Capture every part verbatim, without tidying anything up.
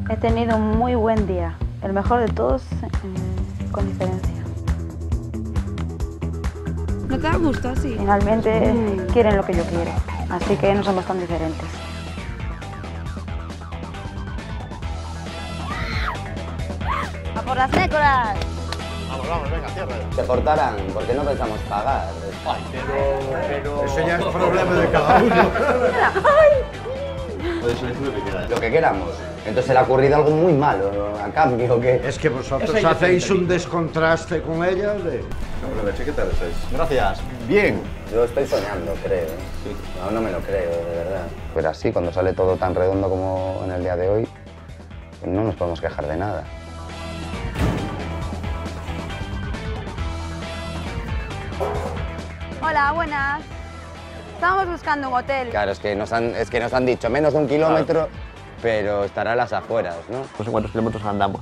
He tenido un muy buen día, el mejor de todos, eh, con diferencia. ¿No te gusta así? Finalmente mm. quieren lo que yo quiero, así que no somos tan diferentes. ¡A por las nécoras! Vamos, vamos, venga, cierra. Te cortarán porque no pensamos pagar. Ay, pero, pero... Eso ya es problema de cada uno. Puedes elegir lo que quieras. Lo que queramos. Entonces le ha ocurrido algo muy malo a cambio que... Es que vosotros hacéis un descontraste con ella de... ¿Qué tal estáis? Gracias. Bien. Yo estoy soñando, creo. Sí. No, no me lo creo, de verdad. Pero así, cuando sale todo tan redondo como en el día de hoy, pues no nos podemos quejar de nada. Hola, buenas. Estábamos buscando un hotel. Claro, es que nos han, es que nos han dicho menos de un kilómetro, claro, pero estará a las afueras, ¿no? No sé cuántos kilómetros andamos.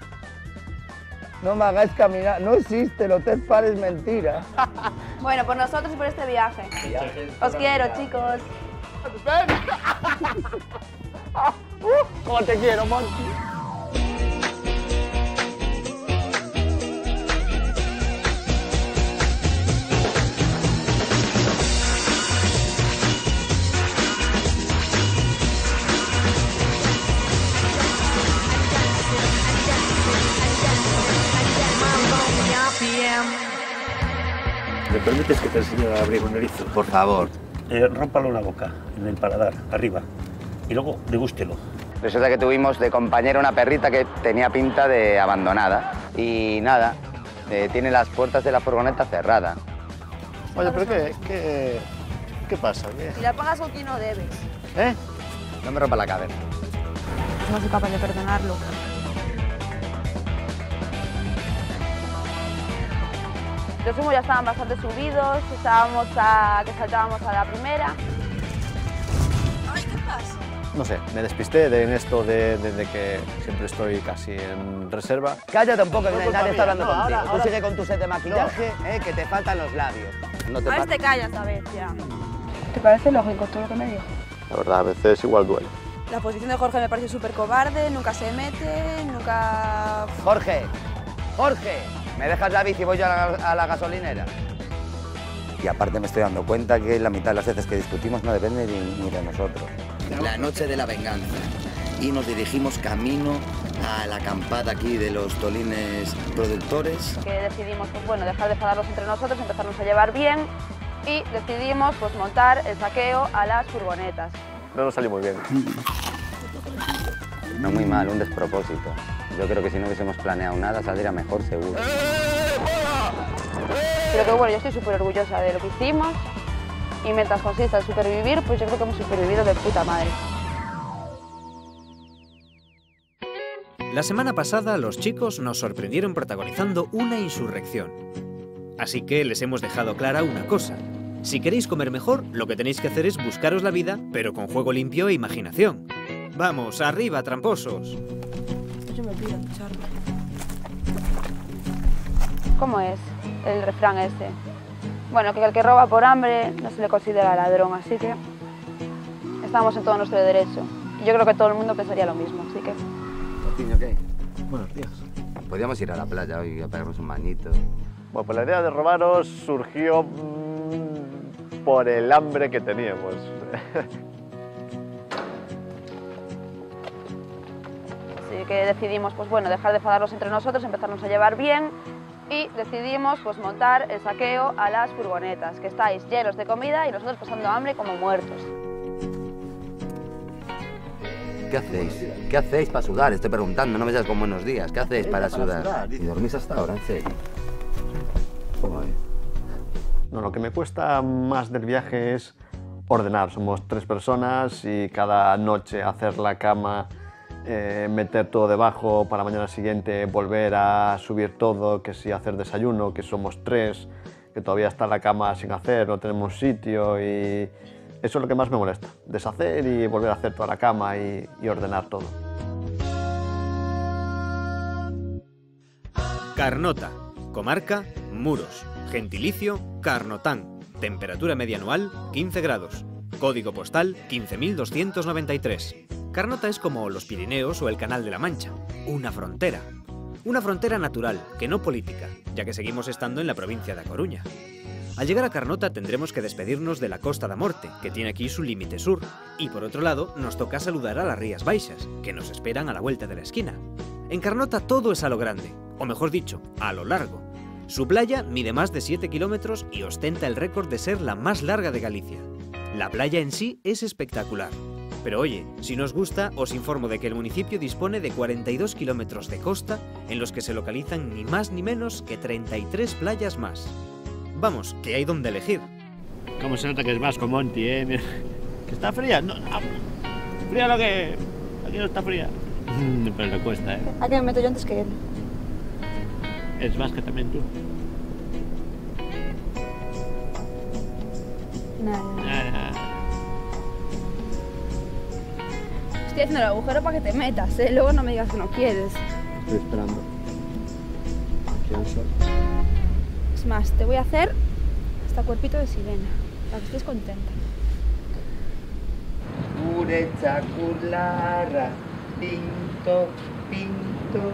No me hagáis caminar, no existe, el Hotel Par es mentira. Bueno, por nosotros y por este viaje. Os quiero, chicos. ¿Cómo te quiero, Monty? ¿Me permites que te enseñe a abrir un erizo? Por favor. Eh, rómpalo en la boca, en el paladar, arriba. Y luego degústelo. Resulta que tuvimos de compañera una perrita que tenía pinta de abandonada. Y nada, eh, tiene las puertas de la furgoneta cerradas. Oye, pero ¿qué, qué, qué pasa? ¿Qué? Si la pagas o no debes. ¿Eh? No me rompa la cabeza. No soy capaz de perdonarlo. Los humos ya estaban bastante subidos, estábamos a que saltábamos a la primera. Ay, ¿qué pasa? No sé, me despisté de, en esto de, de, de que siempre estoy casi en reserva. Cállate un poco, que no, nadie está hablando no, contigo. ahora, Tú ahora... sigue con tu set de maquillaje, no. eh, que te faltan los labios. No te A ver, te callas, a ver, ya. ¿Te parece lógico todo lo que me dijo? La verdad, a veces igual duele. La posición de Jorge me parece súper cobarde, nunca se mete, nunca... Jorge, Jorge, ¿me dejas la bici y voy yo a la, a la gasolinera? Y aparte me estoy dando cuenta que la mitad de las veces que discutimos no depende ni, ni de nosotros. La noche de la venganza. Y nos dirigimos camino a la acampada aquí de los Tolines productores. Que decidimos, pues bueno, dejar de enfadarnos entre nosotros, empezarnos a llevar bien y decidimos pues montar el saqueo a las furgonetas. No nos salió muy bien. No muy mal, un despropósito. Yo creo que si no hubiésemos planeado nada saldría mejor seguro. Pero que bueno, yo estoy súper orgullosa de lo que hicimos y mientras consista en supervivir, pues yo creo que hemos supervivido de puta madre. La semana pasada los chicos nos sorprendieron protagonizando una insurrección. Así que les hemos dejado clara una cosa. Si queréis comer mejor, lo que tenéis que hacer es buscaros la vida, pero con juego limpio e imaginación. ¡Vamos, arriba, tramposos! Yo me pido ducharme. ¿Cómo es el refrán este? Bueno, que el que roba por hambre no se le considera ladrón, así que estamos en todo nuestro derecho. Y yo creo que todo el mundo pensaría lo mismo, así que... Porciño, ¿qué? Buenos días. Podríamos ir a la playa hoy a pegarnos un bañito. Bueno, pues la idea de robaros surgió mmm, por el hambre que teníamos. Así que decidimos, pues bueno, dejar de enfadarnos entre nosotros, empezarnos a llevar bien y decidimos pues montar el saqueo a las furgonetas, que estáis llenos de comida y nosotros pasando hambre como muertos. ¿Qué hacéis? ¿Qué hacéis para sudar? Estoy preguntando, no me seas con buenos días. ¿Qué hacéis para, para sudar? sudar? ¿Y dormís hasta ahora, en serio? Joder. No, lo que me cuesta más del viaje es ordenar. Somos tres personas y cada noche hacer la cama, eh, meter todo debajo para mañana siguiente volver a subir todo, que si hacer desayuno, que somos tres, que todavía está la cama sin hacer, no tenemos sitio y... Eso es lo que más me molesta, deshacer y volver a hacer toda la cama y, y ordenar todo. Carnota, comarca, Muros, gentilicio, Carnotán, temperatura media anual, quince grados, código postal quince mil doscientos noventa y tres. Carnota es como los Pirineos o el Canal de la Mancha, una frontera. Una frontera natural, que no política, ya que seguimos estando en la provincia de A Coruña. Al llegar a Carnota tendremos que despedirnos de la Costa da Morte, que tiene aquí su límite sur, y por otro lado nos toca saludar a las Rías Baixas, que nos esperan a la vuelta de la esquina. En Carnota todo es a lo grande, o mejor dicho, a lo largo. Su playa mide más de siete kilómetros y ostenta el récord de ser la más larga de Galicia. La playa en sí es espectacular. Pero oye, si nos gusta, os informo de que el municipio dispone de cuarenta y dos kilómetros de costa, en los que se localizan ni más ni menos que treinta y tres playas más. Vamos, que hay donde elegir. ¿Cómo se nota que es vasco, Monty, eh? Mira, que está fría. No, no. Fría lo que... Aquí no está fría. Pero le cuesta, ¿eh? ¿A qué me meto yo antes que él? Es vasca también tú. Nada. Ah, Estoy haciendo el agujero para que te metas, ¿eh? Luego no me digas que no quieres. Estoy esperando. Aquí al sol. Es más, te voy a hacer hasta cuerpito de sirena, para que estés contenta. Uretza kurlara, pinto, pinto.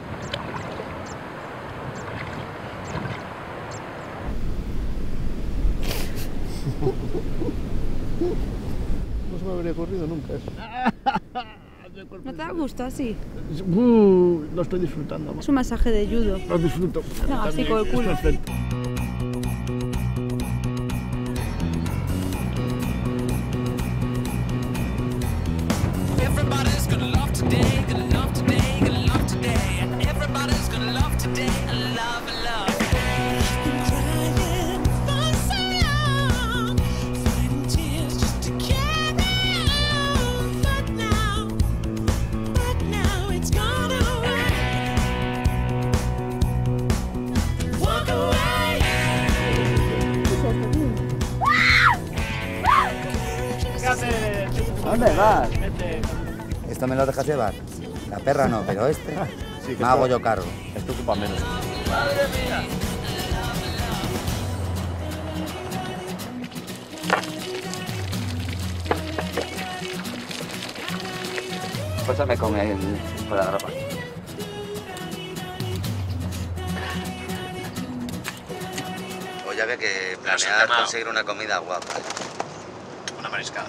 No se me habría ocurrido nunca eso. ¿No te da gusto así? Uh, lo estoy disfrutando. Es un masaje de judo. Lo disfruto. No, así con el culo. Es perfecto. Everybody's gonna love today, gonna love today, gonna love today. Everybody's gonna love today, and love, and love. Been crying for so long, fighting tears just to carry on. But now, but now it's gone away. Walk away. ¿Dónde vas? ¿Esto me lo dejas llevar? La perra no, pero este Sí, que me hago esto- yo cargo. Esto ocupa menos. Pásame con el... con la ropa. Oye, había que planear conseguir una comida guapa. una mariscada.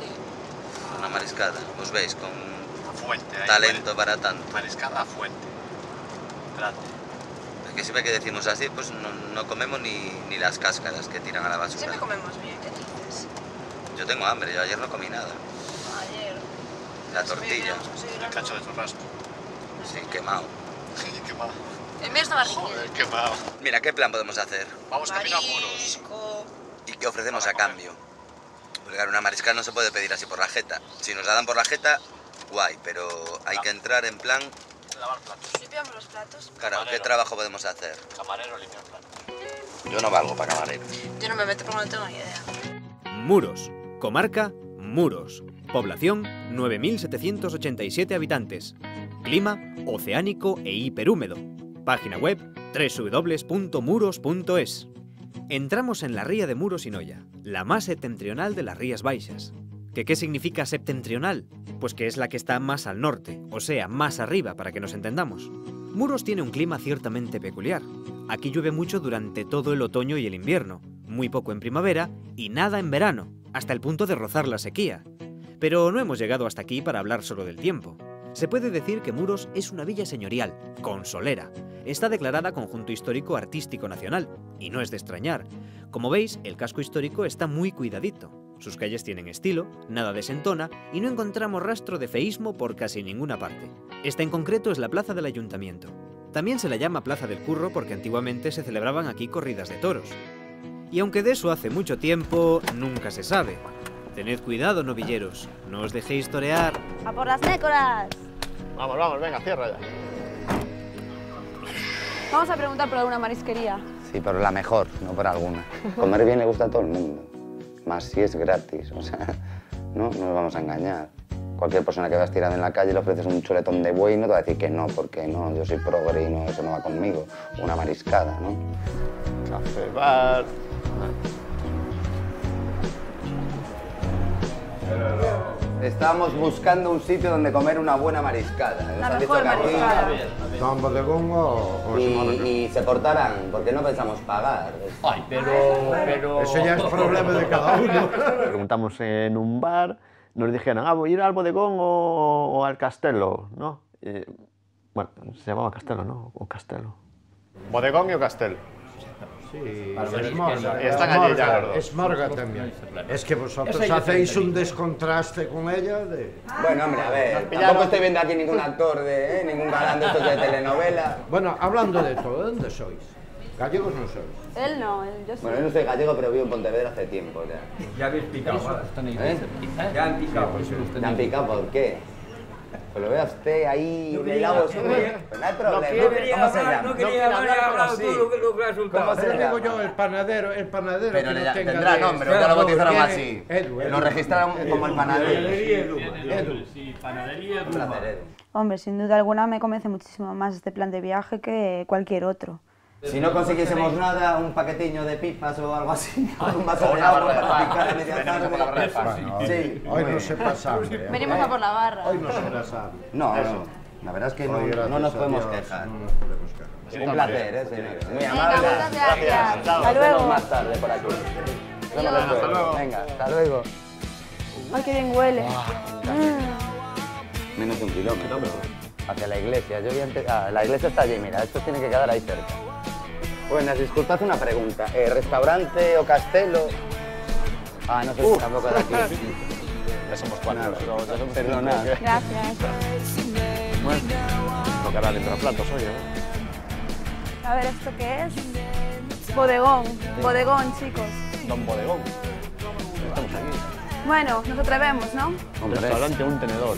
Una mariscada, os veis, con Fuente. ahí, talento para tanto. Mariscada a fuente. Grande. Es que siempre que decimos así, pues no, no comemos ni, ni las cáscaras que tiran a la basura. Siempre comemos bien, ¿qué dices? Yo tengo hambre, yo ayer no comí nada. Ayer. La tortilla, El cacho de churrasco. sí, quemado. Quemado. El mío estaba rico. Joder, quemado. Mira, ¿qué plan podemos hacer? Vamos camino a muros. Marisco. ¿Y qué ofrecemos a cambio? Porque claro, una mariscada no se puede pedir así por la jeta. Si nos la dan por la jeta, guay, pero hay que entrar en plan... Lavar platos. ¿Limpiamos los platos? Claro, ¿qué Camarero. trabajo podemos hacer? Camarero limpiar platos. Yo no valgo para camarero. Yo no me meto porque no tengo ni idea. Muros. Comarca, Muros. Población, nueve mil setecientos ochenta y siete habitantes. Clima, oceánico e hiperhúmedo. Página web, doble u doble u doble u punto muros punto es. Entramos en la ría de Muros y Noia, la más septentrional de las Rías Baixas. ¿Qué, ¿Qué significa septentrional? Pues que es la que está más al norte, o sea, más arriba, para que nos entendamos. Muros tiene un clima ciertamente peculiar. Aquí llueve mucho durante todo el otoño y el invierno, muy poco en primavera y nada en verano, hasta el punto de rozar la sequía. Pero no hemos llegado hasta aquí para hablar solo del tiempo. Se puede decir que Muros es una villa señorial, con solera. Está declarada Conjunto Histórico Artístico Nacional, y no es de extrañar. Como veis, el casco histórico está muy cuidadito. Sus calles tienen estilo, nada desentona, y no encontramos rastro de feísmo por casi ninguna parte. Esta en concreto es la plaza del Ayuntamiento. También se la llama Plaza del Curro porque antiguamente se celebraban aquí corridas de toros. Y aunque de eso hace mucho tiempo, nunca se sabe. Tened cuidado, novilleros, no os dejéis torear. ¡A por las nécoras! Vamos, vamos, venga, cierra ya. Vamos a preguntar por alguna marisquería. Sí, pero la mejor, no por alguna. Comer bien le gusta a todo el mundo. Más si es gratis, o sea, no, no nos vamos a engañar. Cualquier persona que veas tirada en la calle le ofreces un chuletón de buey y no te va a decir que no, porque no, yo soy progre y no, eso no va conmigo. Una mariscada, ¿no? Café, bar... Estábamos buscando un sitio donde comer una buena mariscada. Nos La han mejor dicho que aquí- mariscada. ¿Don Bodegón o, o Y, Simón? y se portarán, porque no pensamos pagar. Ay, pero, pero... Eso ya es problema de cada uno. Preguntamos en un bar, nos dijeron, ah, voy a ir al bodegón o, o al castelo, ¿no? Y, bueno, se llamaba Castelo, ¿no? O Castelo. Bodegón y o Castel. Sí, Para es mí, Morga. que están es allí ya Morga, los dos. Es Morga también. Es que vosotros Esa ya hacéis te un entendí. descontraste con ella de... Bueno, hombre, a ver, tampoco estoy viendo aquí ningún actor, de, ¿eh? ningún galán de estos de telenovela. Bueno, hablando de todo, ¿de dónde sois? Gallegos no sois. Él no, él, yo sí. Bueno, yo no soy gallego, pero vivo en Pontevedra hace tiempo ya. Ya habéis picado. ¿Eh? Ya han picado. ¿Me han picado por qué? Pues lo vea usted ahí en el lago sur. Pues no hay problema. quería ¿Cómo se hablar, llama? no quería hablar, he hablado todo lo que lo que ha resultado. ¿Cómo se Pero digo llama? yo, el panadero, el panadero Pero que le- no tenga tendrá de- nombre, ya lo bautizaron Tiene- así. Edu, Edu. Lo registraron como el panadero. Edu. Sí, panadería Un placer, Edu. Hombre, sin duda alguna me convence muchísimo más este plan de viaje que cualquier otro. Si no consiguiésemos nada, un paquetiño de pipas o algo así, o un vaso de agua para picar a media tarde. Bueno, hoy, Sí. hoy no se pasa hambre. ¿eh? Venimos a por la barra. Hoy no se pasa hambre. No, no, la verdad es que no, Hoy, no gracias nos a podemos Dios, quejar. No nos podemos quejar. Un placer, ¿eh, señores? Muy Venga, amable. muchas gracias. Hasta Nos luego. vemos más tarde por aquí. Nos vemos Adiós. después. Venga, hasta luego. Ay, qué bien huele. Menos de un kilómetro. Hacia la iglesia. Yo vi antes... Ah, la iglesia está allí, mira. Esto tiene que quedar ahí cerca. Buenas, disculpad una pregunta. Eh, ¿Restaurante o castelo? Ah, no sé si tampoco de aquí. Ya somos cuatro. pero ya somos Perdonad. cinco, que- Gracias. Bueno, tocará limpiar platos, oye. ¿eh? A ver, ¿esto qué es? Bodegón. Bodegón, chicos. Don Bodegón. Estamos aquí. Bueno, nos atrevemos, ¿no? Hombre, Restaurante Un Tenedor.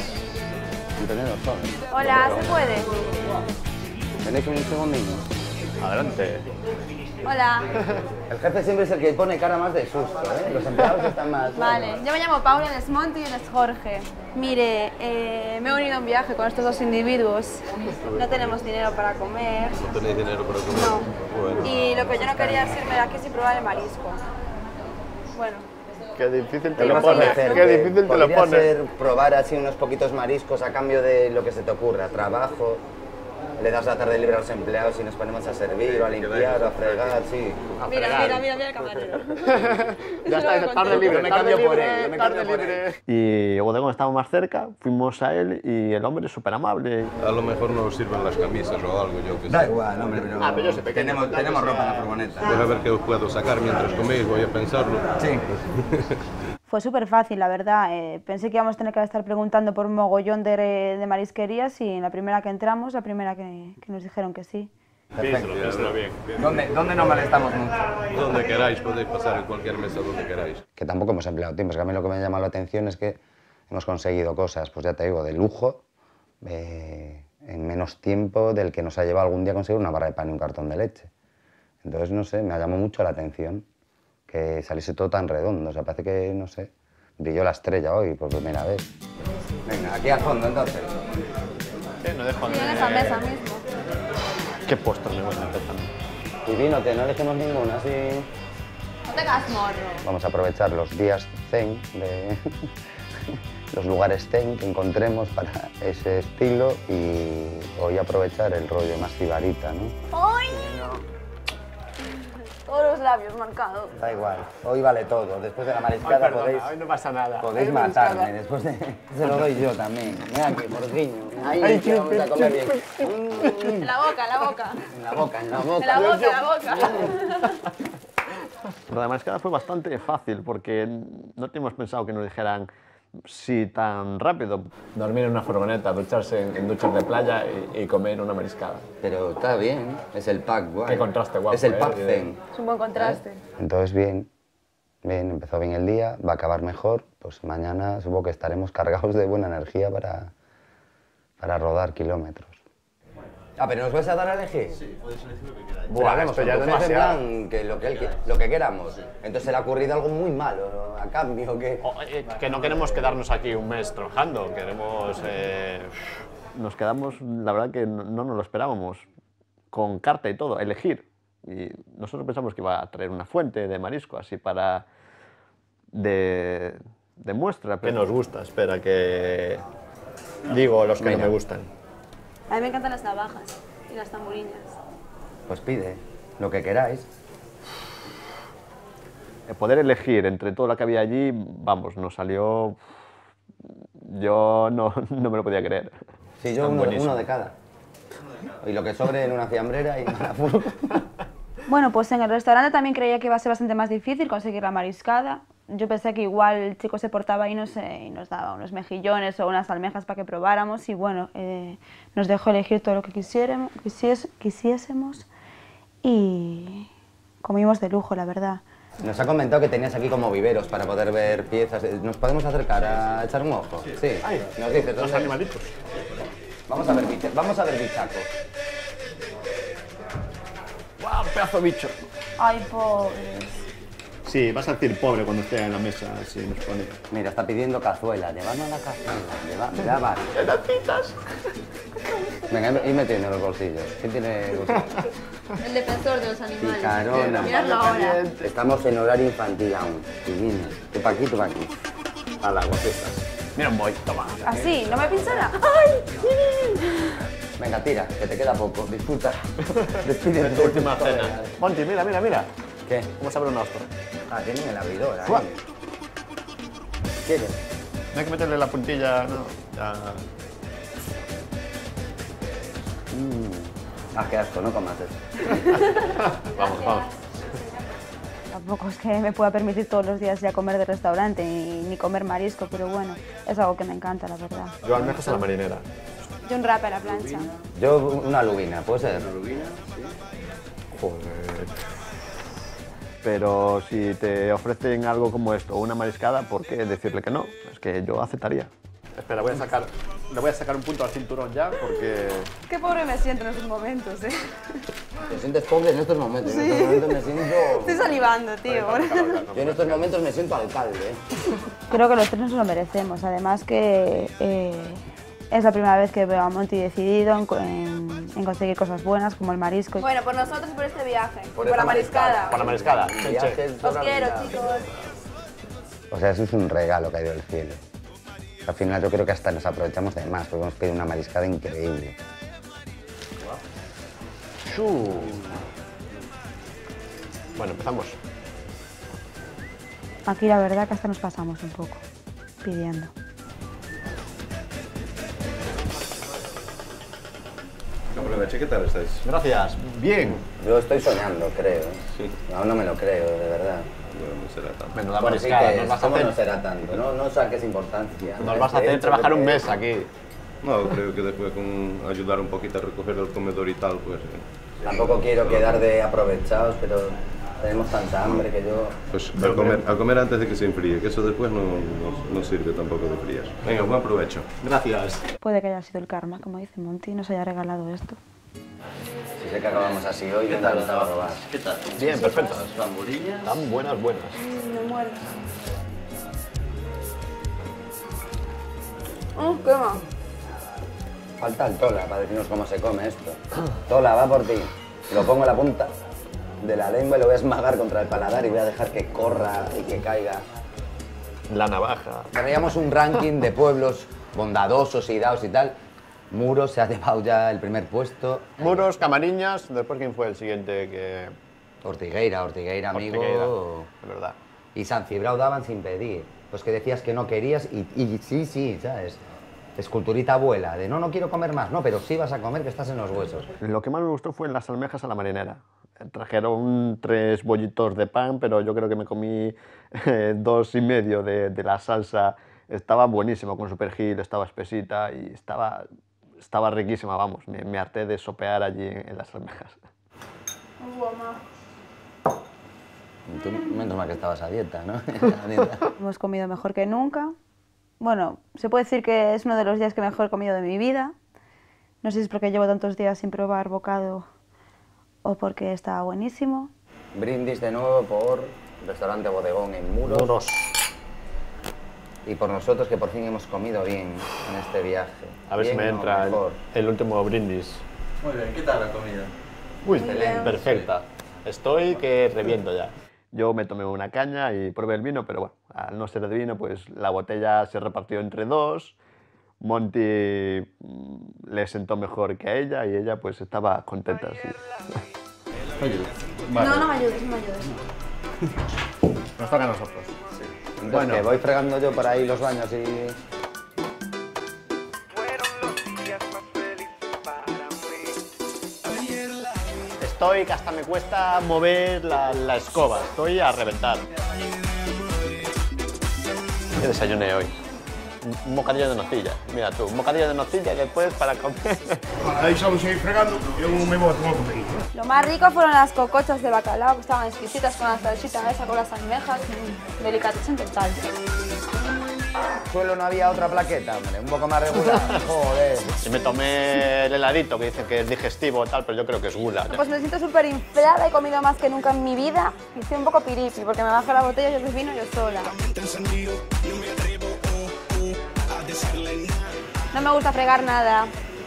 un tenedor solo. Hola, ¿se puede? ¿Tenéis un segundito? Adelante. Hola. El jefe siempre es el que pone cara más de susto, ¿eh? Los empleados están más... Vale, yo me llamo Paula, él es Monty y él es Jorge. Mire, eh, me he unido a un viaje con estos dos individuos. No tenemos dinero para comer. No tenéis dinero para comer. No. Bueno. Y lo que yo no quería es irme de aquí sin probar el marisco. Bueno, Qué difícil te ¿Qué lo vas a pone. hacer? Qué difícil te lo Podría pone. ser probar así unos poquitos mariscos a cambio de lo que se te ocurra. Trabajo, le das la tarde libre a los empleados y nos ponemos a servir o a limpiar o a fregar, sí. Mira, mira, mira, mira el camarero. Ya está, tarde libre, Yo me tarde cambio por libre, él, yo me tarde cambio por libre. Y Bodegón estaba más cerca, fuimos a él y el hombre es súper amable. A lo mejor no os sirven las camisas o algo, yo que Da sé. igual, hombre, pero, Ah, pero yo soy pequeño, tenemos, tanto tenemos sea- ropa en la furgoneta. Deja ver qué os puedo sacar mientras coméis, voy a pensarlo. Sí. fue súper fácil, la verdad. Eh, pensé que íbamos a tener que estar preguntando por un mogollón de, de marisquerías y en la primera que entramos, la primera que, que nos dijeron que sí. Piénsalo, piénsalo bien. ¿Dónde, ¿Dónde no molestamos mucho? Donde queráis, podéis pasar en cualquier mesa donde queráis. Que tampoco hemos empleado tiempo, es que a mí lo que me llama la atención es que hemos conseguido cosas, pues ya te digo, de lujo, eh, en menos tiempo del que nos ha llevado algún día conseguir una barra de pan y un cartón de leche. Entonces, no sé, me ha llamado mucho la atención que saliese todo tan redondo, o sea, parece que, no sé, brilló la estrella hoy por primera vez. Venga, aquí al fondo, entonces. Eh, no dejo Sí, en esa mesa mismo. ¿Qué postre me voy a meter también? Y vino, que no elegimos ninguna, así... No tengas morro. Vamos a aprovechar los días zen, de los lugares zen que encontremos para ese estilo y hoy aprovechar el rollo más cibarita, ¿no? ¡Ay! Todos los labios marcados. Da igual, hoy vale todo. Después de la mariscada Ay, perdona, podéis, hoy no pasa nada. podéis Hoy no pasa matarme. nada. Después de... Se lo doy yo también. Mira aquí, porciño. Ahí Ay, que vamos a comer bien. En la boca, en la boca. En la boca, en la En boca. la boca, en la boca. Lo de mariscada fue bastante fácil porque no teníamos pensado que nos dijeran sí tan rápido. Dormir en una furgoneta, ducharse en, en duchas de playa y, y comer una mariscada. Pero está bien, es el pack guay. Qué contraste guapo, Es el eh, pack de- zen. Es un buen contraste. Entonces, bien, bien, empezó bien el día, va a acabar mejor, pues mañana supongo que estaremos cargados de buena energía para, para rodar kilómetros. Ah, pero ¿nos vais a dar a elegir? Sí, podéis elegir lo que queráis. Buah, esto ya es en demasiado. plan que lo que, él, qui- lo que queramos. Entonces se le ha ocurrido algo muy malo, a cambio que... O, eh, que no queremos quedarnos aquí un mes trabajando, queremos... eh, Nos quedamos, la verdad que no, no nos lo esperábamos, con carta y todo, elegir. Y nosotros pensamos que iba a traer una fuente de marisco, así para... de, demuestra. ¿Qué nos gusta? Espera, que digo los que Venga. no me gustan. A mí me encantan las navajas y las tamburiñas. Pues pide lo que queráis. El poder elegir entre todo lo que había allí, vamos, nos salió... Yo no, no me lo podía creer. Sí, yo Están uno, buenísimos. uno de cada. Y lo que sobre en una fiambrera y en una furgo. Bueno, pues en el restaurante también creía que iba a ser bastante más difícil conseguir la mariscada. Yo pensé que igual el chico se portaba y, no sé, y nos daba unos mejillones o unas almejas para que probáramos y bueno, eh, nos dejó elegir todo lo que quisiéramos, quisies, quisiésemos y comimos de lujo, la verdad. Nos ha comentado que tenías aquí como viveros para poder ver piezas. ¿Nos podemos acercar a echar un ojo? Sí. Ay, Nos dices, los ¿dónde? animalitos. Vamos a ver, biche- vamos a ver bichacos. ¡Guau, pedazo de bicho! Ay, pobres. Sí, vas a decir pobre cuando esté en la mesa, si nos pone. Mira, está pidiendo cazuela. Llevadnos la cazuela. Lleva, ya va. ¡Pedacitas! Venga, ir metiendo en los bolsillos. ¿Quién tiene bolsillos? El defensor de los animales. Picarona. Miradlo ahora. Estamos en horario infantil aún. Divino. Tú pa' aquí, tú pa' aquí. Al agua, fiestas. Mira un boy, toma. ¿Así? ¿No me pinchará? ¡Ay! Venga, tira, que te queda poco. Disfruta. Despídete. Tu última cena. Monty, mira, mira, mira. ¿Qué? ¿Cómo se abre una ostra? Ah, tienen el abridor ahí. Suave. ¿Quieres? No hay que meterle la puntilla, no. Ya. Mm. Ah, qué asco, no comas eso. Vamos, vamos. Tampoco es que me pueda permitir todos los días ya comer de restaurante ni, ni comer marisco, pero bueno, es algo que me encanta, la verdad. Yo almejas a la marinera. Yo un rap a la plancha. Yo una lubina, ¿puede ser? ¿Una lubina? Sí. Joder. Pero si te ofrecen algo como esto, una mariscada, ¿por qué decirle que no? Es que yo aceptaría. Espera, voy a sacar, le voy a sacar un punto al cinturón ya, porque... Qué pobre me siento en estos momentos, ¿eh? Te sientes pobre en estos momentos. En Sí. estos momentos me siento... Estoy salivando, tío. Yo en estos momentos me siento alcalde, ¿eh? Creo que los tres nos lo merecemos, además que eh, es la primera vez que veo a Monty decidido en, en- en conseguir cosas buenas como el marisco. Bueno, por nosotros y por este viaje. Por y por esta la mariscada. Por la mariscada. Viajes Os toda la quiero, vida. chicos. O sea, eso es un regalo caído del cielo. Al final yo creo que hasta nos aprovechamos de más, porque hemos pedido una mariscada increíble. Shoo. Bueno, empezamos. Aquí la verdad que hasta nos pasamos un poco pidiendo. Aproveche, ¿qué tal estáis? Gracias. Bien. Yo estoy soñando, creo. Sí. Aún no me lo creo, de verdad. Bueno, no será tanto. Menuda Bueno, sí mariscada, que nos vas a ¿cómo hacer, no será tanto? No, no saques importancia. nos vas a De hacer hecho, trabajar un porque mes aquí. No, creo que después con ayudar un poquito a recoger el comedor y tal, pues... eh, Tampoco quiero quedar de aprovechados, pero tenemos tanta hambre que yo... Pues a comer, a comer antes de que se enfríe, que eso después no, no, no sirve tampoco de frías. Venga, buen provecho. Gracias. Puede que haya sido el karma, como dice Monty, y nos haya regalado esto. Si sé que acabamos así hoy, ¿qué tal te va a robar? ¿Qué tal? Bien, perfecto. Tan buenas, buenas. Me muero. ¡Oh, qué va! Falta el Tola para decirnos cómo se come esto. Tola, va por ti. Lo pongo en la punta de la lengua y lo voy a esmagar contra el paladar y voy a dejar que corra y que caiga. La navaja. Traíamos un ranking de pueblos bondadosos y dados y tal. Muros se ha llevado ya el primer puesto. Muros, Camariñas, después quién fue el siguiente que... Ortigueira, Ortigueira, amigo. Ortigueira, de verdad. Y San Cibrao daban sin pedir. Pues que decías que no querías y, y sí, sí, ¿sabes? Esculturita abuela, de no, no quiero comer más, no, pero sí vas a comer que estás en los huesos. Lo que más me gustó fue las almejas a la marinera. Trajeron tres bollitos de pan, pero yo creo que me comí eh, dos y medio de, de la salsa. Estaba buenísimo con su perejil, estaba espesita y estaba, estaba riquísima, vamos. Me, me harté de sopear allí en, en las almejas. Tú, menos mal que estabas a dieta, ¿no? Hemos comido mejor que nunca. Bueno, se puede decir que es uno de los días que mejor he comido de mi vida. No sé si es porque llevo tantos días sin probar bocado o porque está buenísimo. Brindis de nuevo por Restaurante Bodegón en Muros. Muros. Y por nosotros que por fin hemos comido bien en este viaje. A ver si Bien me o entra el, mejor. el último brindis. Muy bien, ¿qué tal la comida? Uy, Excelente. perfecta. Estoy que reviento ya. Yo me tomé una caña y probé el vino, pero bueno, Al no ser de vino, pues la botella se repartió entre dos. Monty le sentó mejor que a ella y ella pues estaba contenta. Sí. Vale. No, no me ayudes, no me ayudes. Nos toca a nosotros. Sí. Entonces, bueno, que voy fregando yo por ahí los baños y... Estoy que hasta me cuesta mover la, la escoba, estoy a reventar. ¿Qué desayuné hoy? Un bocadillo de nocilla, mira tú, un bocadillo de nocilla y después para comer. Ahí vamos a ir fregando, yo me voy a tomar un poquito. Lo más rico fueron las cocochas de bacalao, que estaban exquisitas con la salsita esa, con las almejas, y delicatessen total. Suelo no había otra plaqueta, hombre, un poco más regular. Joder. Y me tomé el heladito que dicen que es digestivo y tal, pero yo creo que es gula. Pues me siento súper inflada, he comido más que nunca en mi vida y estoy un poco piripi, porque me bajé la botella y yo vino yo sola. No me gusta fregar nada.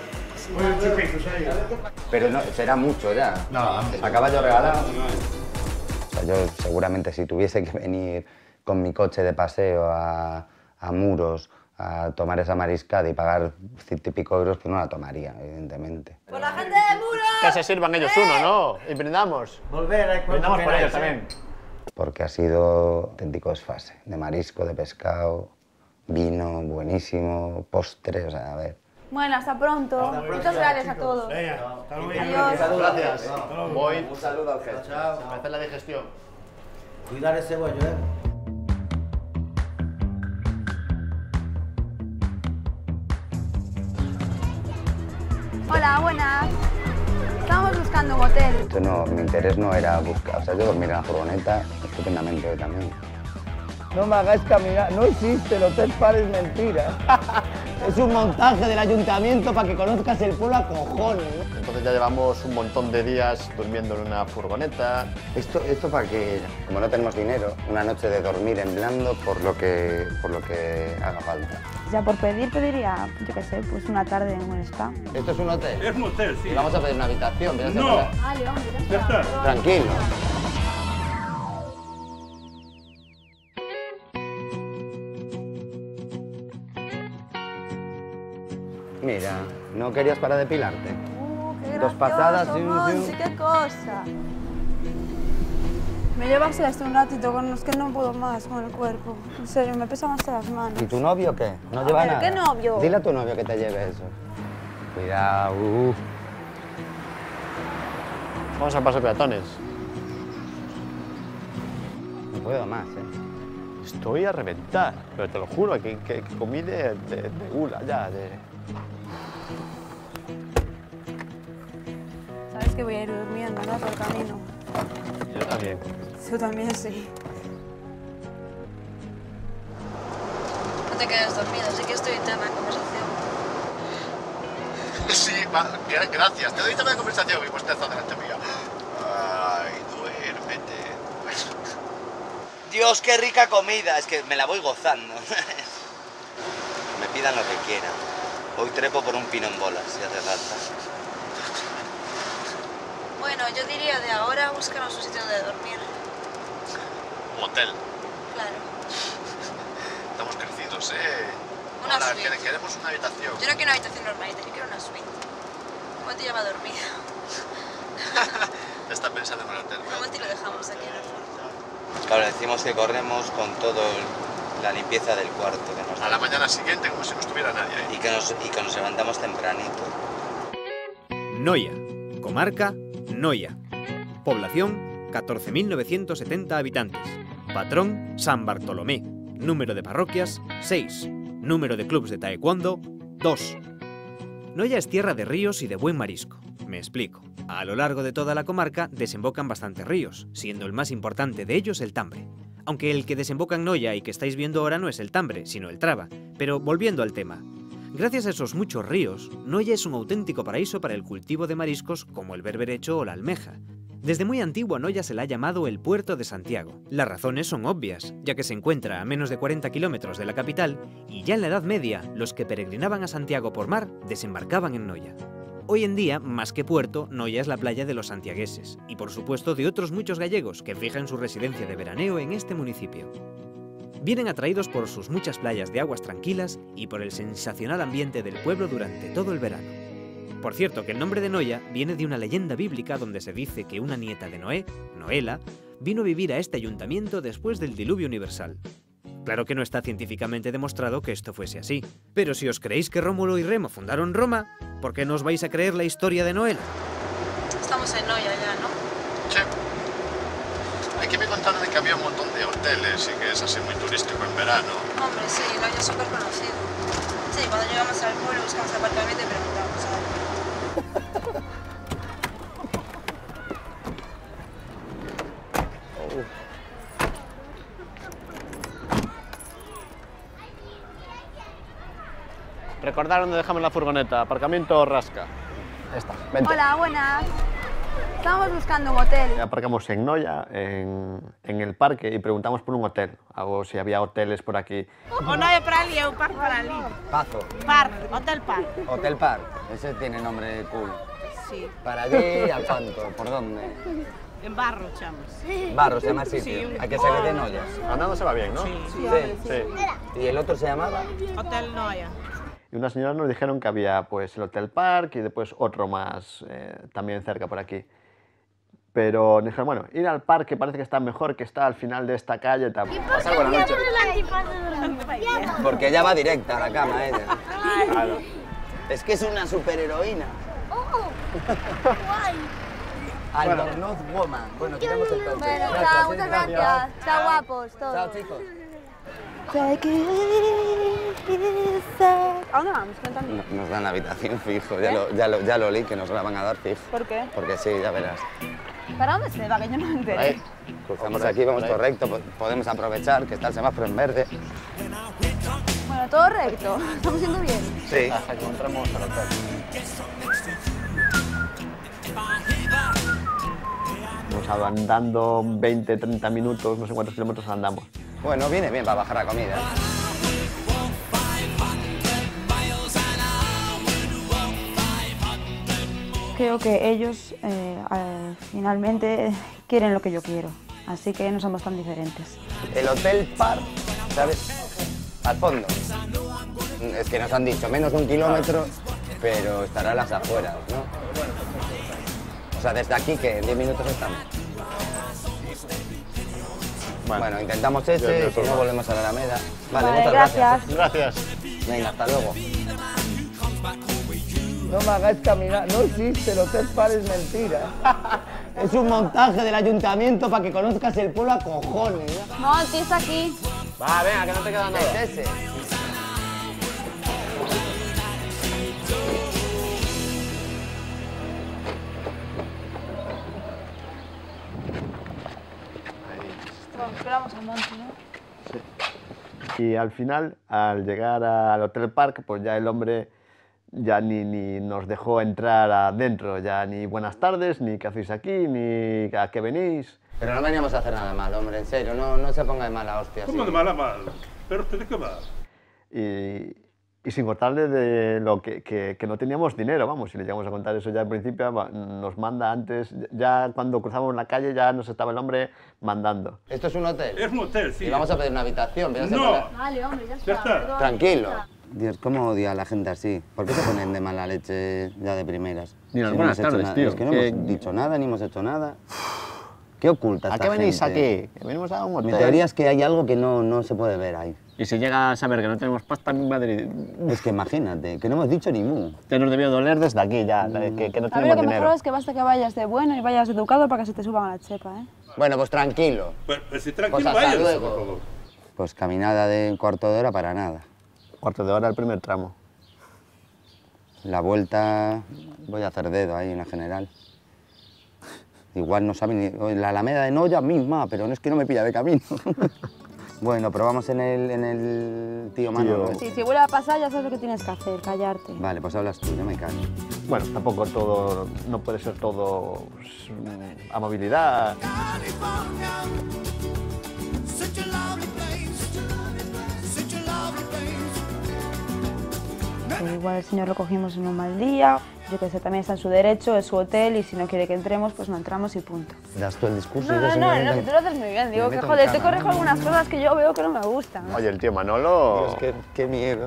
Pero no, será mucho ya. No, a caballo regalado. O sea, yo seguramente si tuviese que venir con mi coche de paseo a, a Muros a tomar esa mariscada y pagar ciento y pico euros, pues no la tomaría, evidentemente. ¡Por la gente de Muros! Que se sirvan ellos uno, ¿no? Y brindamos. Volver a brindamos por ellos también. Porque ha sido auténtico desfase. De marisco, de pescado, vino buenísimo, postre, o sea, a ver. Bueno, hasta pronto. Muchas gracias a todos. Adiós. Gracias. Voy. Un saludo al jefe. Chao. A hacer la digestión. Cuidar ese bollo, ¿eh? Hola, buenas. Estamos buscando un hotel. Esto no, mi interés no era buscar, o sea, yo dormir en la furgoneta estupendamente hoy también. No me hagáis caminar, no existe, el Hotel Par es mentira. Es un montaje del ayuntamiento para que conozcas el pueblo a cojones. Entonces ya llevamos un montón de días durmiendo en una furgoneta. Esto, esto para que, como no tenemos dinero, una noche de dormir en blando por lo que, por lo que haga falta. Ya por pedir, pediría, yo qué sé, pues una tarde en un spa. ¿Esto es un hotel? Es un hotel, sí. Y vamos a pedir una habitación. ¿Pero No. Ah, León, Ya está. Tranquilo. Mira, ¿no querías para depilarte? Uh, qué Dos pasadas y un... Monsi, qué cosa. Me llevas esto un ratito, con los que no puedo más con el cuerpo. En serio, me pesan hasta las manos. ¿Y tu novio qué? ¿No lleva ¿Pero nada? qué novio? Dile a tu novio que te lleve eso. Cuidado. Uh. Vamos al paso de peatones. No puedo más, ¿eh? Estoy a reventar, pero te lo juro, que, que, que comí de, de, de gula ya, de... Sabes que voy a ir durmiendo, ¿no? Por el camino. Yo también. Tú también, sí. No te quedes dormido, sí que estoy tema de conversación. Sí, va, gracias. Te doy tema de conversación y pues te estás delante mía. Ay, duérmete. Dios, qué rica comida. Es que me la voy gozando. Me pidan lo que quieran. Hoy trepo por un pino en bolas, si hace falta. Bueno, yo diría de ahora búscanos un sitio donde dormir. Un hotel. Claro. Estamos crecidos, ¿eh? Una Ahora, suite. queremos una habitación. Yo no quiero una habitación normalita, yo quiero una suite. Monty ya va dormido. Está pensando en el hotel. A Monty lo dejamos aquí en el fondo. Claro, decimos que corremos con todo la limpieza del cuarto. Que nos A la mañana siguiente, como si no estuviera nadie ahí. Y que nos, y que nos levantamos tempranito. Noia, comarca Noia. Población catorce mil novecientos setenta habitantes. Patrón San Bartolomé. Número de parroquias seis. Número de clubs de taekwondo dos. Noia es tierra de ríos y de buen marisco. Me explico. A lo largo de toda la comarca desembocan bastantes ríos, siendo el más importante de ellos el Tambre. Aunque el que desemboca en Noia y que estáis viendo ahora no es el Tambre, sino el Traba. Pero volviendo al tema. Gracias a esos muchos ríos, Noia es un auténtico paraíso para el cultivo de mariscos como el berberecho o la almeja. Desde muy antiguo a Noia se la ha llamado el Puerto de Santiago. Las razones son obvias, ya que se encuentra a menos de cuarenta kilómetros de la capital y ya en la Edad Media los que peregrinaban a Santiago por mar desembarcaban en Noia. Hoy en día, más que puerto, Noia es la playa de los santiagueses y por supuesto de otros muchos gallegos que fijan su residencia de veraneo en este municipio. Vienen atraídos por sus muchas playas de aguas tranquilas y por el sensacional ambiente del pueblo durante todo el verano. Por cierto, que el nombre de Noia viene de una leyenda bíblica donde se dice que una nieta de Noé, Noela, vino a vivir a este ayuntamiento después del diluvio universal. Claro que no está científicamente demostrado que esto fuese así, pero si os creéis que Rómulo y Remo fundaron Roma, ¿por qué no os vais a creer la historia de Noela? Estamos en Noia ya, ¿no? Sí. Aquí me contaron de que había un montón de hoteles y que es así muy turístico en verano. Hombre, sí, Noia es súper conocido. Sí, cuando llegamos al pueblo buscamos aparcamiento y preguntamos, ¿sabes? Recordar dónde dejamos la furgoneta, aparcamiento Rasca. Esta, vente. Hola, buenas. Estamos buscando un hotel. Aparcamos en Noia, en, en el parque, y preguntamos por un hotel, algo si había hoteles por aquí. O Noia para ali, é o parque para ali. Pazo. Parque, Hotel Park. Hotel Park, ese tiene nombre cool. Sí. ¿Para allí al cuánto? ¿Por dónde? En Barro, chamas. Barro se llama el sitio. Sí, un- Hay que salir de Noia. Andando se va bien, ¿no? Sí. Sí. Sí. ¿Y el otro se llamaba? Hotel Noia. Y unas señoras nos dijeron que había pues, el Hotel Park y después otro más eh, también cerca por aquí. Pero nos dijeron, bueno, ir al parque parece que está mejor, que está al final de esta calle. Tal. Pasar buena noche. Porque ella va directa a la cama, ella. Claro. Es que es una superheroína. Albornoz Woman. Bueno, tiramos entonces. Bueno, Gracias, chao, ¿eh? muchas gracias. Chao, guapos, todos. Chao, chicos. ¿A dónde vamos? Cuéntame. No- Nos dan la habitación fijo, ya, lo, ya, lo, ya lo leí, que nos la van a dar fijo. ¿Por qué? Porque sí, ya verás. ¿Para dónde se va? Que yo no me enteré. Ahí, cruzamos aquí, vamos correcto, po- podemos aprovechar que está el semáforo en verde. Bueno, todo recto. Estamos yendo bien. Sí. Hasta que encontremos al hotel. Hemos estado andando veinte, treinta minutos, no sé cuántos kilómetros andamos. Bueno, viene bien para bajar la comida. Creo que ellos eh, eh, finalmente quieren lo que yo quiero, así que no somos tan diferentes. El Hotel Park, ¿sabes? Al fondo. Es que nos han dicho menos de un kilómetro, pero estará a las afueras, ¿no? O sea, desde aquí, que en diez minutos estamos. Bueno, intentamos ese, Bien, bien, si no bien. volvemos a la Alameda. Vale, Vale, muchas gracias. gracias. Gracias. Venga, hasta luego. No me hagáis caminar, no existe, el Hotel Park es mentira. Es un montaje del ayuntamiento para que conozcas el pueblo a cojones. ¿no? Monty, está aquí. Va, venga, que no te queda nada. Es ese. Bueno, esperamos a Monty, ¿no? Y al final, al llegar al Hotel Park, pues ya el hombre ya ni, ni nos dejó entrar adentro, ya ni buenas tardes, ni qué hacéis aquí, ni a qué venís. Pero no veníamos a hacer nada mal, hombre, en serio, no, no se ponga de mala hostia. ¿Cómo así. de mal a mal? ¿Pero usted de qué va? Y, y sin contarle de lo que, que, que no teníamos dinero, vamos, si le llegamos a contar eso ya al principio, va, nos manda antes, ya cuando cruzamos la calle ya nos estaba el hombre mandando. ¿Esto es un hotel? Es un hotel, sí. Y vamos a pedir una habitación, ¿ves? No. Vale, hombre, ya está. Ya está. perdón. Tranquilo. Dios, ¿cómo odia a la gente así? ¿Por qué se ponen de mala leche ya de primeras? Ni las Si no buenas hemos hecho tardes, nada. tío, Es que no que- hemos dicho nada, ni hemos hecho nada. ¿Qué oculta ¿A esta qué venís gente? aquí? Que venimos a un Mi hotel. teoría es que hay algo que no, no se puede ver ahí. Y si llega a saber que no tenemos pasta en Madrid, Es que imagínate, que no hemos dicho ni mu. te nos debió doler desde aquí ya, que, que no A ver, tenemos lo que dinero. mejor es que basta que vayas de bueno y vayas educado para que se te suban a la chepa, ¿eh? Bueno, pues tranquilo. Pues, pues si Pues tranquilo, hasta váyase, luego. por favor. Pues caminada de un cuarto de hora para nada. Cuarto de hora el primer tramo. La vuelta voy a hacer dedo ahí en la general. Igual no saben ni... La Alameda de Noia misma, pero no es que no me pilla de camino. Bueno, probamos en el, en el tío Manolo. ¿eh? Sí, si vuelve a pasar ya sabes lo que tienes que hacer, callarte. Vale, pues hablas tú, no me callo. Bueno, tampoco todo, no puede ser todo pues, mm, amabilidad. que igual el señor lo cogimos en un mal día, yo que sé, también está en su derecho, es su hotel y si no quiere que entremos, pues no entramos y punto. Das tú el discurso No, y no, yo no, simplemente- no, que tú lo haces muy bien. Digo Me que, meto en joder, te cama, corrijo ¿no? algunas cosas que yo veo que no me gustan. Oye, el tío Manolo... Dios, qué, qué miedo.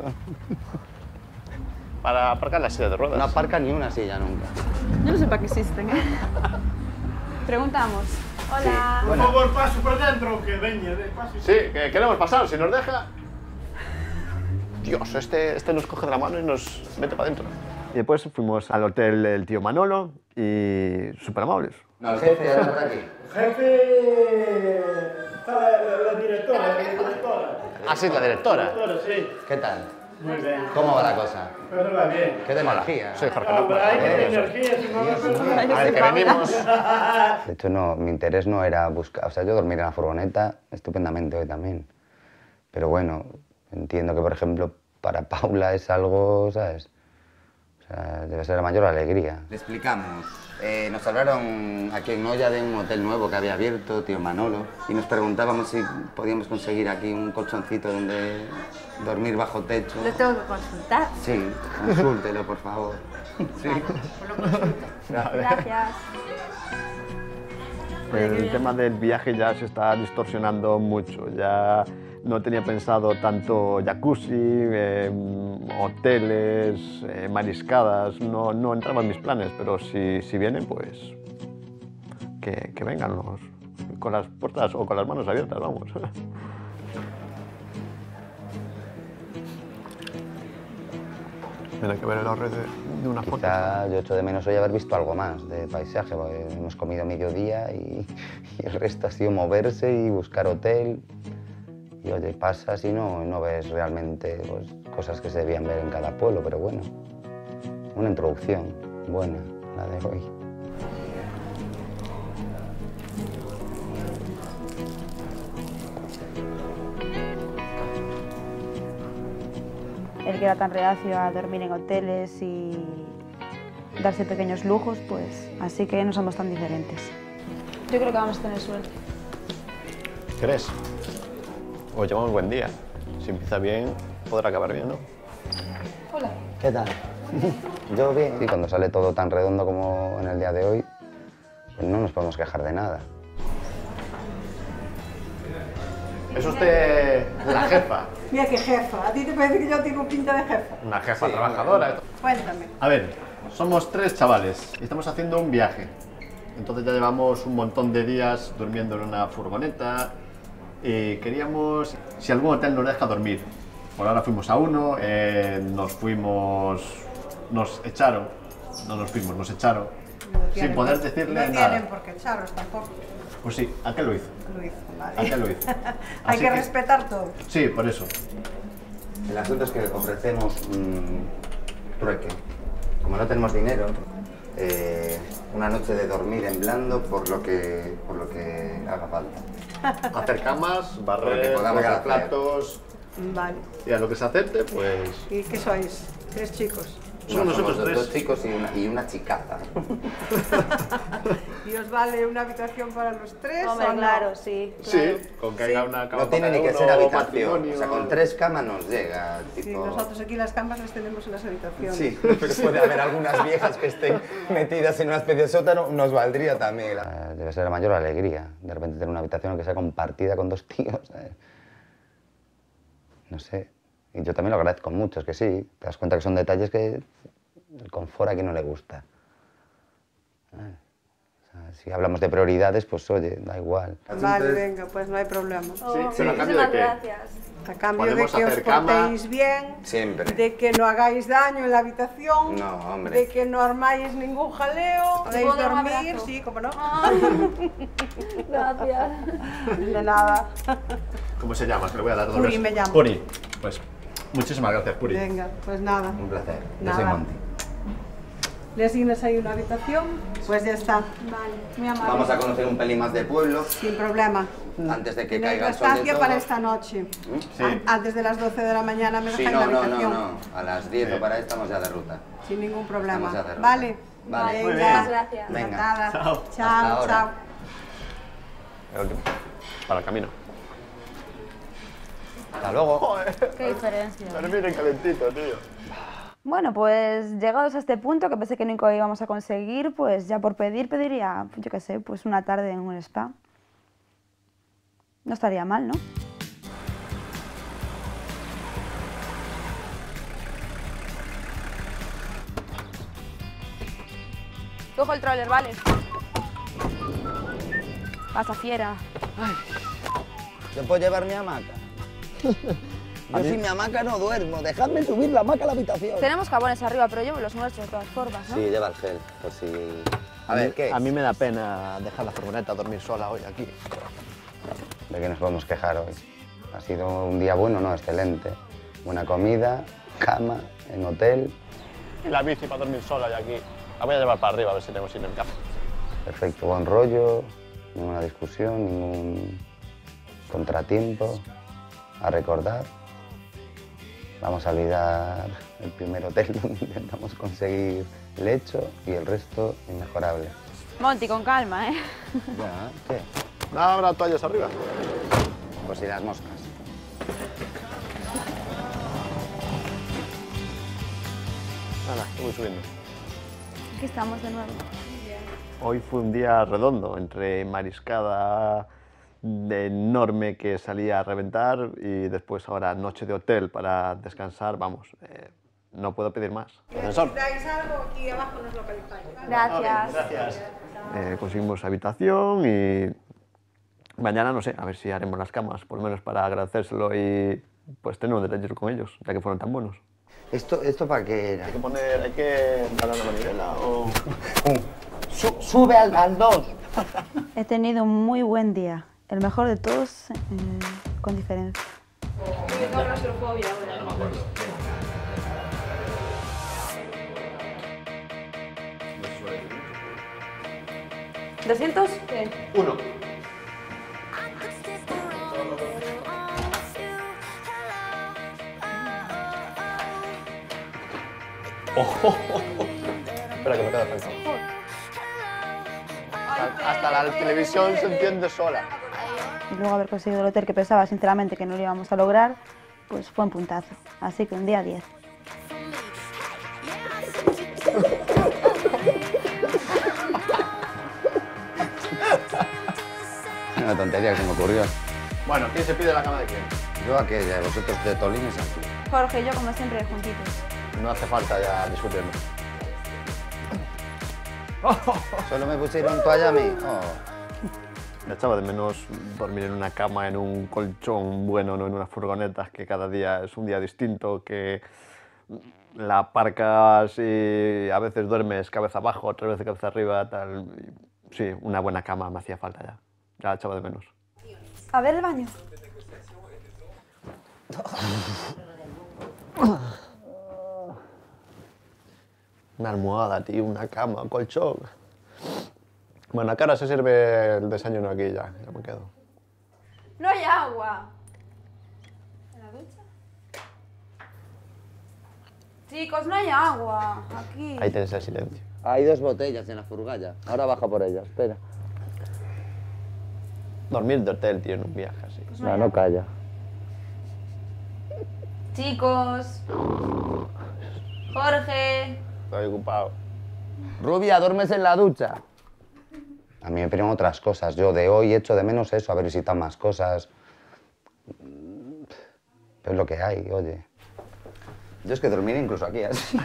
Para aparcar la silla de ruedas. No aparca ni una silla nunca. Yo no sé para qué existen, ¿eh? Preguntamos. Hola. Por favor, paso por dentro, que veña, de paso. Sí, que queremos pasar, si nos deja... Dios, este, este nos coge de la mano y nos mete para adentro. Y después fuimos al hotel El Tío Manolo y súper amables. No, el jefe anda por aquí. Jefe... Está la, la directora, la directora. Ah, sí, la directora. Directora, sí. ¿Qué tal? Muy bien. ¿Cómo va la cosa? Pero va bien. ¿Qué de energía? Soy Jorge. Ah, pero hay que tener energía, si no, no... A ver, que venimos... De hecho, no, mi interés no era buscar... O sea, yo dormir en la furgoneta estupendamente hoy también. Pero bueno, entiendo que, por ejemplo, para Paula es algo, ¿sabes? O sea, debe ser la mayor alegría. Le explicamos. Eh, nos hablaron aquí en Noya de un hotel nuevo que había abierto, Tío Manolo, y nos preguntábamos si podíamos conseguir aquí un colchoncito donde dormir bajo techo. Lo tengo que consultar. Sí, consúltelo, por favor. Sí. Gracias. El tema del viaje ya se está distorsionando mucho. Ya no tenía pensado tanto jacuzzi, eh, hoteles, eh, mariscadas. No, no entraba en mis planes, pero si, si vienen, pues que, que vengan los, con las puertas o con las manos abiertas, vamos. Tiene que ver el ahorro de, de una foto. Quizá yo echo de menos hoy haber visto algo más de paisaje, porque hemos comido mediodía y, y el resto ha sido moverse y buscar hotel. Y oye, pasas y no, no ves realmente pues, cosas que se debían ver en cada pueblo, pero bueno, una introducción buena, la de hoy. El que era tan reacio a dormir en hoteles y darse pequeños lujos, pues así que no somos tan diferentes. Yo creo que vamos a tener suerte. ¿Crees? Hoy llevamos buen día. Si empieza bien, podrá acabar bien, ¿no? Hola. ¿Qué tal? Yo bien. Y cuando sale todo tan redondo como en el día de hoy, pues no nos podemos quejar de nada. ¿Es usted la jefa? Mira qué jefa. ¿A ti te parece que yo tengo pinta de jefa? Una jefa trabajadora. Cuéntame. A ver, somos tres chavales y estamos haciendo un viaje. Entonces ya llevamos un montón de días durmiendo en una furgoneta y queríamos, si algún hotel nos deja dormir. Por ahora fuimos a uno, eh, nos fuimos, nos echaron, no nos fuimos, nos echaron, No sin tienen poder por- decirle no nada. tienen por qué echarlos tampoco. Pues sí, ¿a qué lo hizo? Lo hizo, vale. ¿A qué lo hizo? Hay Así que respetar todo. Sí, por eso. El asunto es que ofrecemos un trueque. Como no tenemos dinero, eh, una noche de dormir en blando por lo que, por lo que haga falta. Hacer camas, Lo que barrer, podamos fregar hacer. platos Vale. y a lo que se acepte, pues... ¿Y qué sois? Tres chicos. Somos nosotros dos, tres. dos chicos y una, y una chicaza. ¿Y os vale una habitación para los tres Hombre, o no? claro, sí. Sí, con que haya una cama No tiene para ni que uno, ser habitación. matrimonio. O sea, con tres camas nos llega. Sí, Tipo... nosotros aquí las camas las tenemos en las habitaciones. Sí, pero puede haber algunas viejas que estén metidas en una especie de sótano, nos valdría también. Eh, Debe ser la mayor alegría, de repente tener una habitación que sea compartida con dos tíos. ¿sabes? No sé, y yo también lo agradezco mucho, es que sí, te das cuenta que son detalles que el confort a quien no le gusta. Eh, o sea, si hablamos de prioridades, pues oye, da igual. Vale, venga, pues no hay problema. Sí, pero a cambio de qué? A cambio de Podemos que os hacer cama. portéis bien, Siempre. de que no hagáis daño en la habitación, No, hombre. de que no armáis ningún jaleo, ¿Te podéis puedo dar un dormir, abrazo? sí, cómo no. Gracias. De nada. ¿Cómo se llama? Que le voy a dar dos Puri besos. me llamo. Puri. Pues muchísimas gracias, Puri. Venga, pues nada. Un placer. Yo Nada. soy Monty. ¿Le asignas ahí una habitación? Pues ya está. Vale, muy amable. Vamos a conocer un pelín más de pueblo Sin problema. antes de que Tenéis caiga la el sol del estancia todo. para esta noche. Sí. An- Antes de las doce de la mañana me Sí, dejáis no, la no, no, habitación. no. A las diez o para ahí estamos ya de ruta. Sin ningún problema. Estamos ya de ruta. Vale. Vale. Venga. Muy bien. Gracias. Venga. Encantada. Chao. Chao, Hasta ahora. chao. El último. Para el camino. Hasta luego. Joder. Qué diferencia. Dormir en calentito, tío. Bueno, pues llegados a este punto, que pensé que nunca íbamos a conseguir, pues ya por pedir, pediría, yo qué sé, pues una tarde en un spa. No estaría mal, ¿no? Cojo el trawler, vale. Pasa, fiera. ¿Te puedo llevar mi hamaca? Yo sin mi hamaca no duermo. Dejadme subir la hamaca a la habitación. Tenemos jabones arriba, pero llevo los nuestros de todas formas, ¿no? Sí, lleva el gel, por si... A ver, ¿qué? A mí me da pena dejar la furgoneta dormir sola hoy aquí. ¿De qué nos podemos quejar hoy? Ha sido un día bueno, ¿no? Excelente. Buena comida, cama, en hotel. Y la bici para dormir sola y aquí. La voy a llevar para arriba a ver si tengo sitio en casa. Perfecto, buen rollo, ninguna discusión, ningún contratiempo. A recordar. Vamos a olvidar el primer hotel donde intentamos conseguir lecho y el resto inmejorable. Monty, con calma, ¿eh? Ya, ¿qué? No habrá toallas arriba. Pues y las moscas. Nada, voy subiendo. Aquí estamos de nuevo. Hoy fue un día redondo, entre mariscada enorme que salía a reventar y después ahora noche de hotel para descansar. Vamos, eh, no puedo pedir más. Si necesitáis algo, aquí abajo nos localizáis. Gracias. Gracias. Eh, conseguimos habitación y mañana, no sé, a ver si haremos las camas, por lo menos para agradecérselo y pues tener un detalle con ellos, ya que fueron tan buenos. ¿Esto, esto para qué era? Hay que poner, hay que dar una manivela o... Su, sube al, al dos. He tenido un muy buen día. El mejor de todos, eh, con diferencia. Yo tengo claustrofobia ahora. No me acuerdo. ¿doscientos? Sí. Uno. Oh, oh, oh, oh. Espera que me quedo pensando. Hasta, hasta la televisión se enciende sola. Y luego haber conseguido el hotel que pensaba sinceramente que no lo íbamos a lograr, pues fue un puntazo. Así que un día diez. Una tontería que se me ocurrió. Bueno, ¿quién se pide la cama de quién? Yo aquella, vosotros de Tolines aquí. Jorge y yo, como siempre, juntitos. No hace falta ya discutirlo. Solo me pusieron toalla a mí. Oh. Me echaba de menos dormir en una cama, en un colchón bueno, no en unas furgonetas, que cada día es un día distinto, que la aparcas y a veces duermes cabeza abajo, otras veces cabeza arriba, tal. Sí, una buena cama me hacía falta ya. Ya la echaba de menos. A ver el baño. Una almohada, tío, una cama, un colchón. Bueno, acá ahora se sirve el desayuno aquí ya, ya me quedo. No hay agua. ¿En la ducha? Chicos, no hay agua. Aquí. Ahí tienes el silencio. Hay dos botellas en la furgalla. Ahora baja por ellas, espera. Dormir de hotel, tío, en un viaje así. Pues No, no calla. Chicos. Jorge. Estoy ocupado. Rubia, ¿duermes en la ducha? A mí me pidieron otras cosas. Yo de hoy echo de menos eso, haber visitado más cosas. Pero es lo que hay, oye. Yo es que dormiré incluso aquí, así.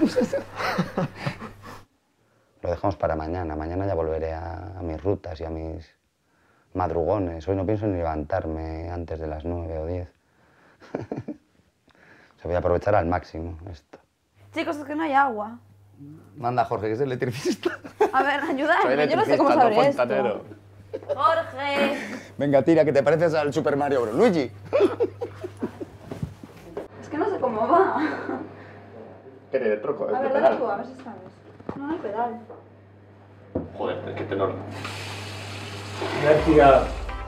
Lo dejamos para mañana. Mañana ya volveré a, a mis rutas y a mis madrugones. Hoy no pienso ni levantarme antes de las nueve o diez. Se voy a aprovechar al máximo esto. Chicos, es que no hay agua. Manda, Jorge, que es el electricista. A ver, Soy ayudadme, yo no sé electricista, cómo no saber esto. fontanero. Jorge. Venga, tira, que te pareces al Super Mario Bros. Luigi. Es que no sé cómo va. ¿Qué de troco? A ver, dale tú, a ver si sabes. No, no hay pedal. Joder, es que tenor. Gracias.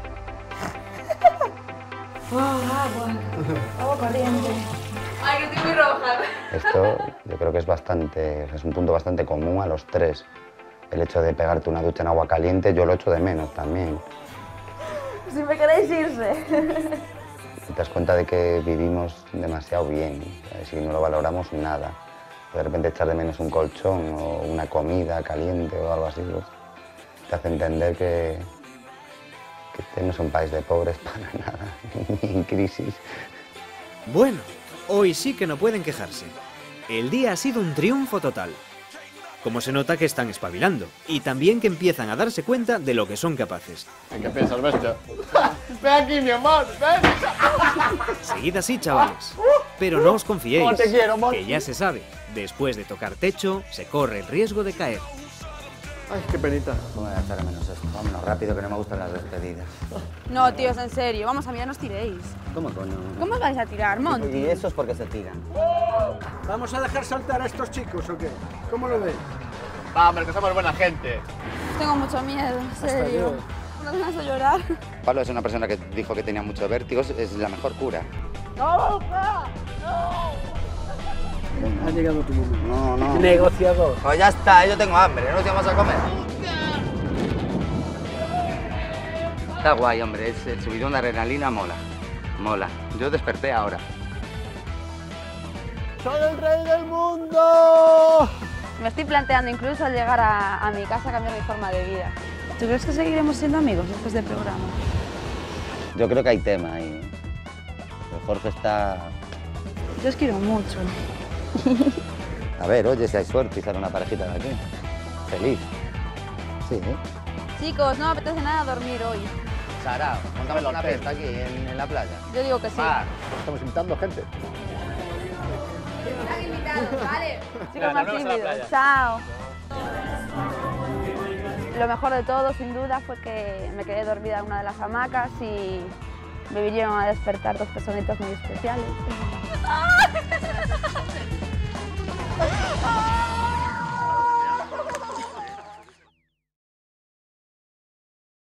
Oh, agua. Agua corriente. Ay, que estoy muy roja. Esto yo creo que es bastante, es un punto bastante común a los tres. El hecho de pegarte una ducha en agua caliente, yo lo echo de menos también. Si me queréis irse. Y te das cuenta de que vivimos demasiado bien, ¿sabes? Y no lo valoramos nada. De repente echar de menos un colchón o una comida caliente o algo así, pues, te hace entender que, que este no es un país de pobres para nada, ni en crisis. Bueno, hoy sí que no pueden quejarse. El día ha sido un triunfo total. Como se nota que están espabilando y también que empiezan a darse cuenta de lo que son capaces. ¿En qué piensas, bestia? ¡Ven aquí, mi amor! ¡Ven! Seguid así, chavales. Pero no os confiéis, ¿Cómo te quiero, Monty? que ya se sabe. Después de tocar techo, se corre el riesgo de caer. Ay, qué penita. ¿Cómo voy a echar de menos esto? Vámonos rápido, que no me gustan las despedidas. No, tíos, en serio, vamos a mí, ya nos tiréis. ¿Cómo coño? ¿Cómo os vais a tirar, Monty? Y eso es porque se tiran. ¿Vamos a dejar saltar a estos chicos o qué? ¿Cómo lo ves? Vamos, que somos buena gente. Tengo mucho miedo, en Hasta serio. yo. No me vas a llorar. Pablo es una persona que dijo que tenía mucho vértigo, es la mejor cura. ¡No! Ha llegado tu momento. No, no. Negociador. Pues ya está, yo tengo hambre, ¿no te vamos a comer? Está guay, hombre, es el subidón de adrenalina mola. Mola. Yo desperté ahora. ¡Soy el rey del mundo! Me estoy planteando incluso llegar a, a mi casa a cambiar mi forma de vida. ¿Tú crees que seguiremos siendo amigos después del programa? Yo creo que hay tema ahí. ¿eh? El Jorge está... Yo os quiero mucho. A ver, oye, si hay suerte y sale una parejita de aquí. Feliz. Sí, ¿eh? Chicos, no me apetece nada dormir hoy. Sarao, montamos una fiesta aquí en, en la playa. Yo digo que sí. Va. Estamos invitando gente. Están invitados, ¿vale? Chicos Venga, más nos vemos en la tímidos. playa. Chao. Lo mejor de todo, sin duda, fue que me quedé dormida en una de las hamacas y me vinieron a despertar dos personitas muy especiales.